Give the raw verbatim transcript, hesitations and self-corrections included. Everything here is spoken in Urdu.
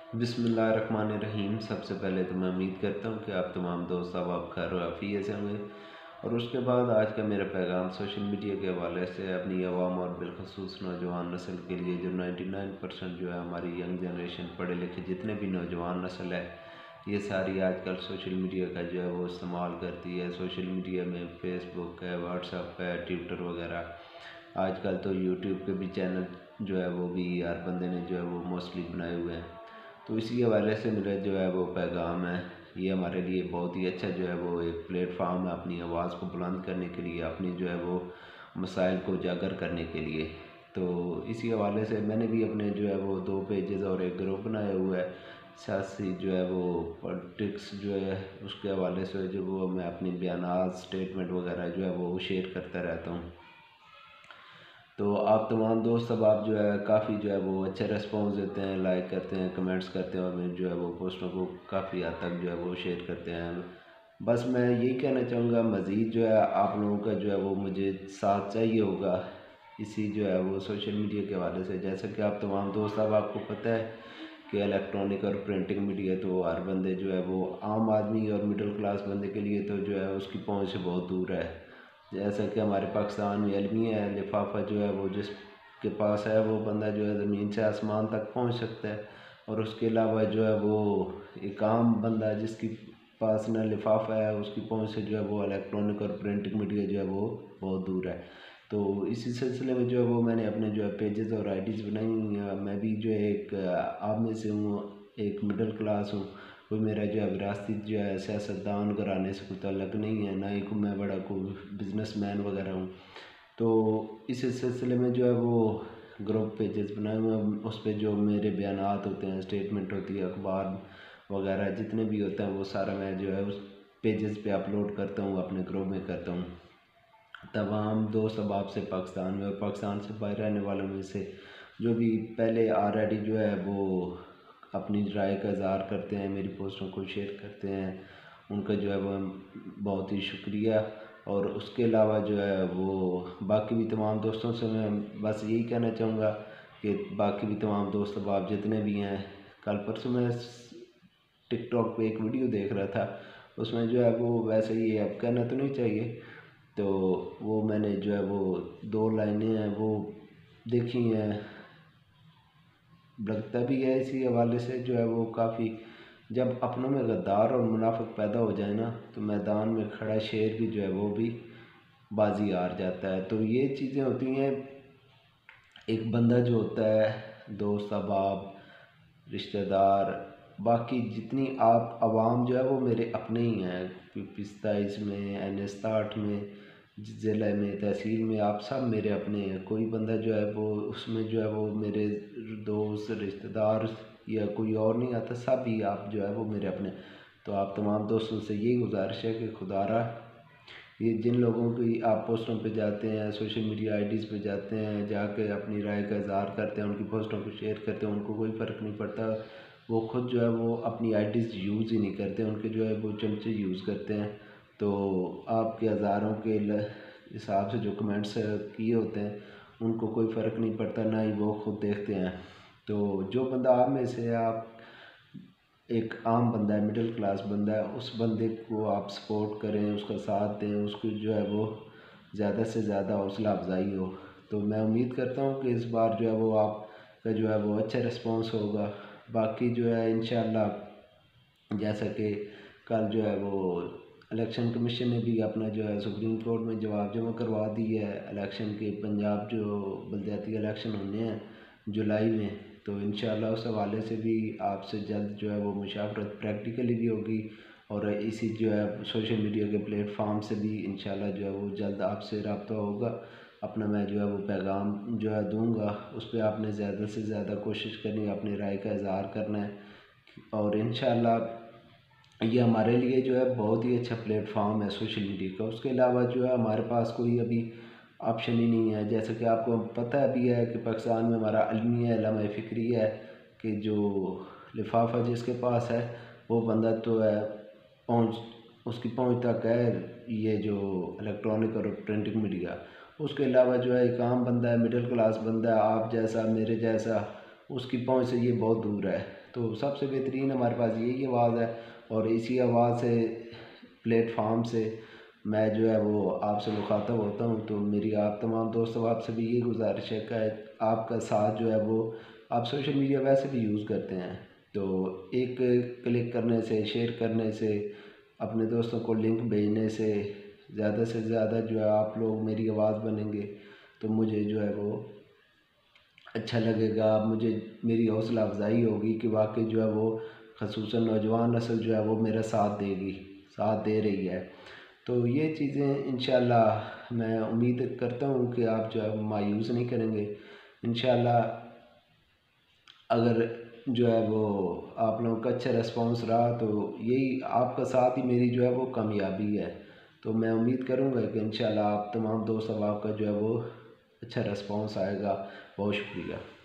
بسم اللہ الرحمن الرحیم۔ سب سے پہلے تو میں امید کرتا ہوں کہ آپ تمام دوست احباب خیر و عافیت سے ہوں گے، اور اس کے بعد آج کا میرا پیغام سوشل میڈیا کے حوالے سے اپنی عوام اور بالخصوص نوجوان نسل کے لیے، جو نائنٹی نائن پرسنٹ جو ہے ہماری ینگ جنریشن، پڑھے لکھے جتنے بھی نوجوان نسل ہے، یہ ساری آج کل سوشل میڈیا کا جو ہے وہ استعمال کرتی ہے۔ سوشل میڈیا میں فیس بک ہے، واٹس ایپ ہے، ٹویٹر وغیرہ، آج کل تو یوٹیوب کے بھی چینل جو ہے وہ بھی ہر بندے نے جو ہے وہ موسٹلی بنائے ہوئے ہیں۔ تو اسی حوالے سے میرا جو ہے وہ پیغام ہے، یہ ہمارے لیے بہت ہی اچھا جو ہے وہ ایک پلیٹ فارم ہے اپنی آواز کو بلند کرنے کے لیے، اپنی جو ہے وہ مسائل کو اجاگر کرنے کے لیے۔ تو اسی حوالے سے میں نے بھی اپنے جو ہے وہ دو پیجز اور ایک گروپ بنایا ہوا ہے، سیاسی جو ہے وہ پولیٹکس جو ہے اس کے حوالے سے، جو وہ میں اپنی بیانات سٹیٹمنٹ وغیرہ جو ہے وہ شیئر کرتا رہتا ہوں۔ تو آپ تمام دوست اب آپ جو ہے کافی جو ہے وہ اچھے ریسپانس دیتے ہیں، لائک کرتے ہیں، کمنٹس کرتے ہیں، اور میں جو ہے وہ پوسٹوں کو کافی حد تک جو ہے وہ شیئر کرتے ہیں۔ بس میں یہی کہنا چاہوں گا، مزید جو ہے آپ لوگوں کا جو ہے وہ مجھے ساتھ چاہیے ہوگا اسی جو ہے وہ سوشل میڈیا کے حوالے سے۔ جیسا کہ آپ تمام دوست اب آپ کو پتہ ہے کہ الیکٹرانک اور پرنٹنگ میڈیا تو ہر بندے جو ہے وہ عام آدمی اور مڈل کلاس بندے کے لیے تو جو ہے اس کی پہنچ سے بہت دور ہے۔ جیسا کہ ہمارے پاکستان میں علمی ہے، لفافہ جو ہے وہ جس کے پاس ہے وہ بندہ جو ہے زمین سے آسمان تک پہنچ سکتا ہے، اور اس کے علاوہ جو ہے وہ ایک عام بندہ جس کی پاس نہ لفافہ ہے، اس کی پہنچ سے جو ہے وہ الیکٹرانک اور پرنٹنگ میڈیا جو ہے وہ بہت دور ہے۔ تو اسی سلسلے میں جو ہے وہ میں نے اپنے جو ہے پیجز اور آئی ڈیز بنائی ہوئی ہیں۔ میں بھی جو ہے ایک آپ میں سے ہوں، ایک مڈل کلاس ہوں، کوئی میرا جو ہے وراثتی جو ہے سیاستدان گھرانے سے کوئی تعلق نہیں ہے، نہ ہی کوئی میں بڑا کوئی بزنس مین وغیرہ ہوں۔ تو اس سلسلے میں جو ہے وہ گروپ پیجز بنائے ہوئے ہیں، اس پہ جو میرے بیانات ہوتے ہیں، اسٹیٹمنٹ ہوتی ہے، اخبار وغیرہ جتنے بھی ہوتے ہیں، وہ سارا میں جو ہے اس پیجز پہ اپلوڈ کرتا ہوں، اپنے گروپ میں کرتا ہوں۔ تمام دوست احباب سے پاکستان میں اور پاکستان سے باہر رہنے والوں میں سے جو بھی پہلے آلریڈی جو ہے وہ اپنی رائے کا اظہار کرتے ہیں، میری پوسٹوں کو شیئر کرتے ہیں، ان کا جو ہے وہ بہت ہی شکریہ۔ اور اس کے علاوہ جو ہے وہ باقی بھی تمام دوستوں سے میں بس یہی کہنا چاہوں گا کہ باقی بھی تمام دوست احباب جتنے بھی ہیں، کل پرسوں میں ٹک ٹاک پہ ایک ویڈیو دیکھ رہا تھا، اس میں جو ہے وہ ویسے ہی اب کہنا تو نہیں چاہیے، تو وہ میں نے جو ہے وہ دو لائنیں ہیں وہ دیکھی ہیں، لگتا بھی ہے اسی حوالے سے جو ہے وہ کافی، جب اپنوں میں غدار اور منافق پیدا ہو جائے نا، تو میدان میں کھڑا شیر بھی جو ہے وہ بھی بازی ہار جاتا ہے۔ تو یہ چیزیں ہوتی ہیں، ایک بندہ جو ہوتا ہے، دوست احباب، رشتہ دار، باقی جتنی آپ عوام جو ہے وہ میرے اپنے ہی ہیں، پستائش میں، این استاٹھ میں، ضلع میں، تحصیل میں، آپ سب میرے اپنے ہیں۔ کوئی بندہ جو ہے وہ اس میں جو ہے وہ میرے دوست، رشتہ دار یا کوئی اور نہیں آتا، سب ہی آپ جو ہے وہ میرے اپنے۔ تو آپ تمام دوستوں سے یہی گزارش ہے کہ خدا را یہ جن لوگوں کی آپ پوسٹوں پہ جاتے ہیں، سوشل میڈیا آئی ڈیز پہ جاتے ہیں، جا کے اپنی رائے کا اظہار کرتے ہیں، ان کی پوسٹوں کو شیئر کرتے ہیں، ان کو کوئی فرق نہیں پڑتا، وہ خود جو ہے وہ اپنی آئی ڈیز یوز ہی نہیں کرتے، ان کے جو ہے وہ چمچے یوز کرتے ہیں۔ تو آپ کے ہزاروں کے حساب سے جو کمنٹس کیے ہوتے ہیں، ان کو کوئی فرق نہیں پڑتا، نہ ہی وہ خود دیکھتے ہیں۔ تو جو بندہ آپ میں سے آپ ایک عام بندہ ہے، مڈل کلاس بندہ ہے، اس بندے کو آپ سپورٹ کریں، اس کا ساتھ دیں، اس کو جو ہے وہ زیادہ سے زیادہ حوصلہ افزائی ہو۔ تو میں امید کرتا ہوں کہ اس بار جو ہے وہ آپ کا جو ہے وہ اچھا رسپانس ہوگا۔ باقی جو ہے انشاءاللہ جیسا کہ کل جو ہے وہ الیکشن کمیشن نے بھی اپنا جو ہے سپریم کورٹ میں جواب جمع کروا دی ہے، الیکشن کے پنجاب جو بلدیاتی الیکشن ہونے ہیں جولائی میں، تو انشاءاللہ اس حوالے سے بھی آپ سے جلد جو ہے وہ مشاورت پریکٹیکلی بھی ہوگی، اور اسی جو ہے سوشل میڈیا کے پلیٹ فارم سے بھی انشاءاللہ جو ہے وہ جلد آپ سے رابطہ ہوگا۔ اپنا میں جو ہے وہ پیغام جو ہے دوں گا، اس پہ آپ نے زیادہ سے زیادہ کوشش کرنی ہے، اپنی رائے کا اظہار کرنا ہے، اور انشاءاللہ یہ ہمارے لیے جو ہے بہت ہی اچھا پلیٹ فارم ہے سوشل میڈیا کا۔ اس کے علاوہ جو ہے ہمارے پاس کوئی ابھی آپشن ہی نہیں ہے، جیسے کہ آپ کو پتہ بھی ہے کہ پاکستان میں ہمارا علمی ہے، علامہ فکری ہے، کہ جو لفافہ جس کے پاس ہے وہ بندہ تو ہے پہنچ، اس کی پہنچ تک ہے یہ جو الیکٹرانک اور پرنٹنگ میڈیا۔ اس کے علاوہ جو ہے ایک عام بندہ ہے، مڈل کلاس بندہ ہے، آپ جیسا، میرے جیسا، اس کی پہنچ سے یہ بہت دور ہے۔ تو سب سے بہترین ہمارے پاس یہی آواز ہے، اور اسی آواز سے پلیٹ فارم سے میں جو ہے وہ آپ سے مخاطب ہوتا ہوں۔ تو میری آپ تمام دوستوں آپ سے بھی یہ گزارش ہے کہ آپ کا ساتھ جو ہے وہ آپ سوشل میڈیا ویسے بھی یوز کرتے ہیں، تو ایک کلک کرنے سے، شیئر کرنے سے، اپنے دوستوں کو لنک بھیجنے سے زیادہ سے زیادہ جو ہے آپ لوگ میری آواز بنیں گے تو مجھے جو ہے وہ اچھا لگے گا، مجھے میری حوصلہ افزائی ہوگی کہ واقعی جو ہے وہ خصوصاً نوجوان نسل جو ہے وہ میرا ساتھ دے گی، ساتھ دے رہی ہے۔ تو یہ چیزیں انشاءاللہ میں امید کرتا ہوں کہ آپ جو ہے مایوس نہیں کریں گے۔ انشاءاللہ اگر جو ہے وہ آپ لوگوں کا اچھا ریسپانس رہا تو یہی آپ کا ساتھ ہی میری جو ہے وہ کامیابی ہے۔ تو میں امید کروں گا کہ انشاءاللہ آپ تمام دوست احباب کا جو ہے وہ اچھا ریسپانس آئے گا۔ بہت شکریہ۔